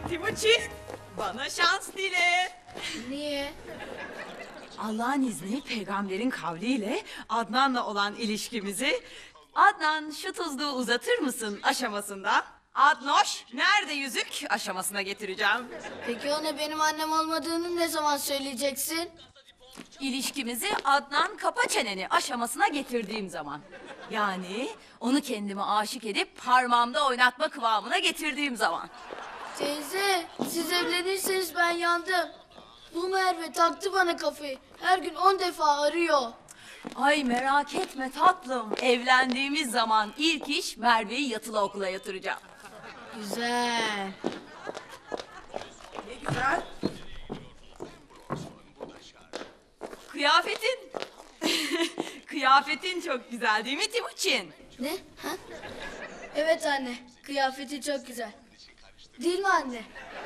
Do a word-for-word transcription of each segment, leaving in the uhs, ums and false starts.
Timuçin, bana şans dile. Niye? Allah'ın izni peygamberin kavliyle Adnan'la olan ilişkimizi Adnan şu tuzluğu uzatır mısın aşamasından Adnoş nerede yüzük aşamasına getireceğim. Peki ona benim annem olmadığını ne zaman söyleyeceksin? İlişkimizi Adnan kapa çeneni aşamasına getirdiğim zaman. Yani onu kendime aşık edip parmağımda oynatma kıvamına getirdiğim zaman. Teyze, siz evlenirseniz ben yandım. Bu Merve taktı bana kafayı. Her gün on defa arıyor. Ay merak etme tatlım. Evlendiğimiz zaman ilk iş Merve'yi yatılı okula yatıracağım. Güzel. Ne güzel. Kıyafetin. Kıyafetin çok güzel değil mi Timuçin? Ne? Ha? Evet anne, kıyafeti çok güzel. Değil mi anne?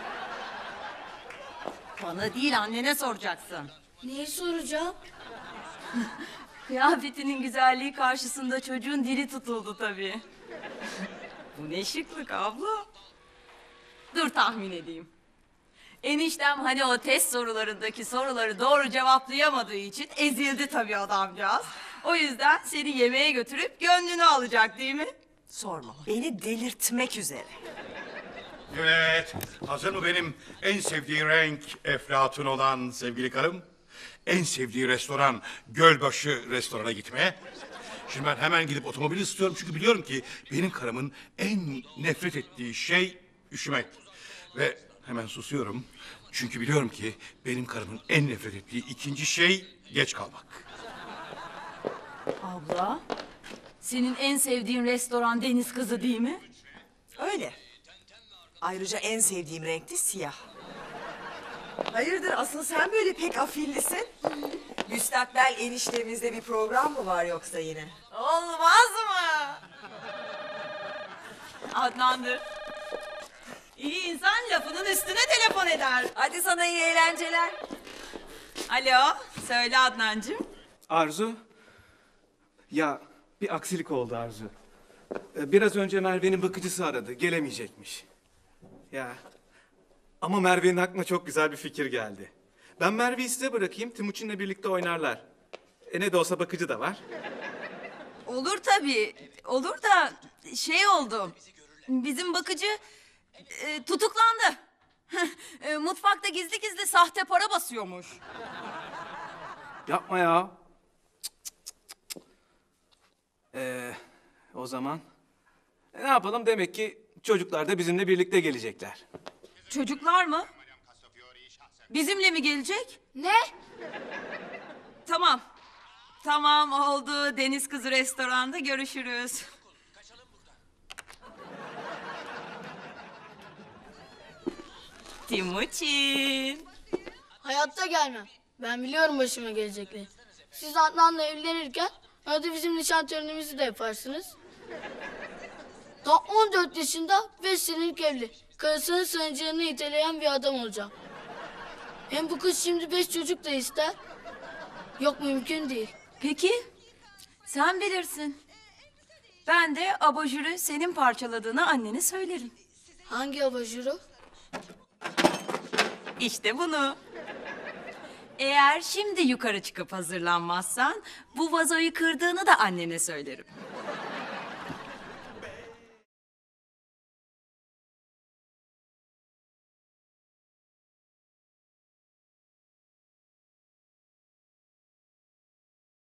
Bana değil annene soracaksın. Neyi soracağım? Kıyafetinin güzelliği karşısında çocuğun dili tutuldu tabii. Bu ne şıklık abla. Dur tahmin edeyim. Eniştem hani o test sorularındaki soruları doğru cevaplayamadığı için ezildi tabii adamcağız. O yüzden seni yemeğe götürüp gönlünü alacak değil mi? Sorma. Beni delirtmek üzere. Evet, hazır mı benim en sevdiği renk eflatun olan sevgili karım? En sevdiği restoran Gölbaşı restorana gitmeye. Şimdi ben hemen gidip otomobil istiyorum çünkü biliyorum ki benim karımın en nefret ettiği şey üşümek. Ve hemen susuyorum çünkü biliyorum ki benim karımın en nefret ettiği ikinci şey geç kalmak. Abla, senin en sevdiğin restoran Deniz Kızı değil mi? Öyle. Ayrıca en sevdiğim renk de siyah. Hayırdır asıl sen böyle pek afillisin? Müstakbel eniştemizde bir program mı var yoksa yine? Olmaz mı? Adnan'dır. İyi insan lafının üstüne telefon eder. Hadi sana iyi eğlenceler. Alo, söyle Adnancığım. Arzu, ya bir aksilik oldu Arzu. Ee, Biraz önce Merve'nin bakıcısı aradı, gelemeyecekmiş. Ya, ama Merve'nin aklına çok güzel bir fikir geldi. Ben Merve'yi size bırakayım, Timuçin'le birlikte oynarlar. E ne de olsa bakıcı da var. Olur tabii, olur da şey oldu. Bizim bakıcı e, tutuklandı. E, Mutfakta gizli gizli sahte para basıyormuş. Yapma ya. Cık, cık, cık, cık. Ee, o zaman e, ne yapalım? Demek ki çocuklar da bizimle birlikte gelecekler. Çocuklar mı? Bizimle mi gelecek? Ne? Tamam. Tamam oldu. Deniz Kızı restoranda görüşürüz. Timuçin. Hayatta gelmem. Ben biliyorum başıma gelecekleri. Siz Adnan'la evlenirken arada bizim nişan törenimizi de yaparsınız. Daha on dört yaşında beş senelik evli. Karısının sancağını iteleyen bir adam olacağım. Hem bu kız şimdi beş çocuk da ister. Yok mümkün değil. Peki. Sen bilirsin. Ben de abajürü senin parçaladığını annene söylerim. Hangi abajuru? İşte bunu. Eğer şimdi yukarı çıkıp hazırlanmazsan bu vazoyu kırdığını da annene söylerim.